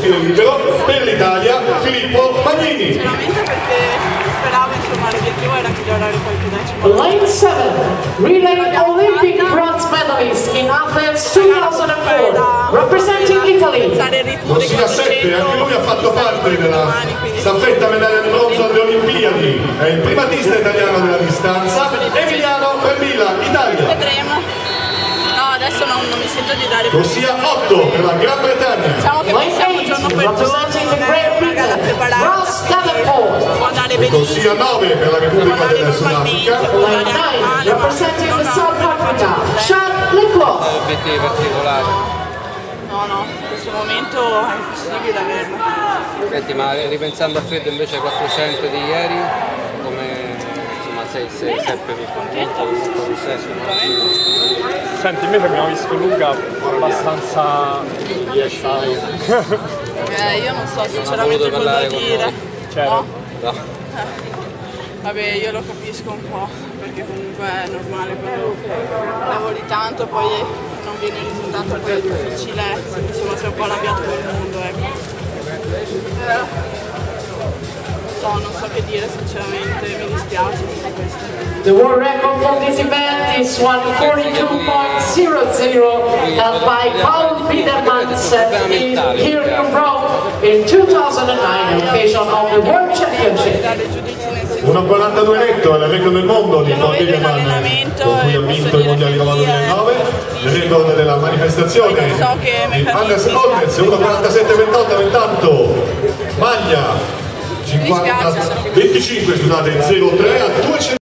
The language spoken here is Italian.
stile libero, per l'Italia Filippo Magnini. Sicuramente perché speravo, insomma, l'obiettivo era migliorare qualche decimo. Lane 7, relay Olympic bronze medalist in Athens 2004, representing Italy. Ossia 7, anche lui ha fatto parte della staffetta medaglia di bronzo alle Olimpiadi, è il primatista italiano della distanza, Emiliano Permila, Italia. Vedremo. No, adesso non mi sento di dare. Ossia 8 per la Gran Bretagna. Diciamo che pensiamo giorno per giorno, non è una gara preparata, può andare benissimo. Ossia 9 per la Repubblica del Sudafrica. Lane 9, representing the South Africa, Charles Leclerc. Obiettivi particolari. No, in questo momento è impossibile averlo. Senti, ma ripensando a Fred invece 400 di ieri, come insomma sei sempre più contento di questo successo? Senti, invece abbiamo visto Luca abbastanza riesciato. Io non so sinceramente cosa dire. Certo. No. Vabbè, io lo capisco un po', perché comunque è normale quando lavori tanto, poi non viene il risultato, poi è difficile, insomma sei un po' arrabbiato con il mondo, ecco. Non so che dire sinceramente, mi dispiace tutto questo. The world record for this event is 1:42.00, held by Paul Biedermans here in Rome in 2009, occasion of the World Championship. 1,42 netto è il record del mondo di Paul Biederman, con cui ha vinto i mondiali Roma 2009, il record della manifestazione di Anders Olmers 1,47,28, intanto maglia 25 scusate 0,3 a 200.